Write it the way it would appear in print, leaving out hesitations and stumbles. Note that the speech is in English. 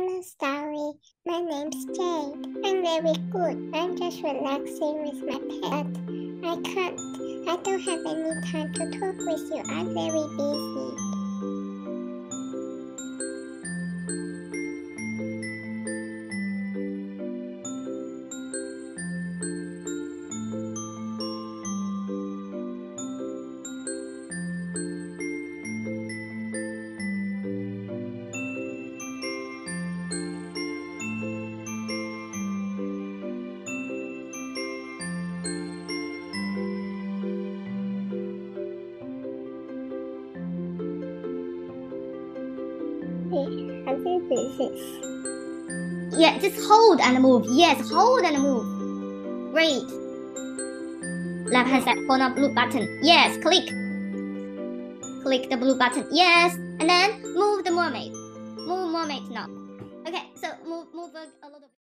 Hello, Starry. My name's Jade. I'm very good. I'm just relaxing with my pet. I don't have any time to talk with you. I'm very busy. I think this is... Yeah, just hold and move. Yes, hold and move. Great. Left hand side corner blue button. Yes, click. Click the blue button. Yes, and then move the mermaid. Move mermaid now. Okay, so move a little bit.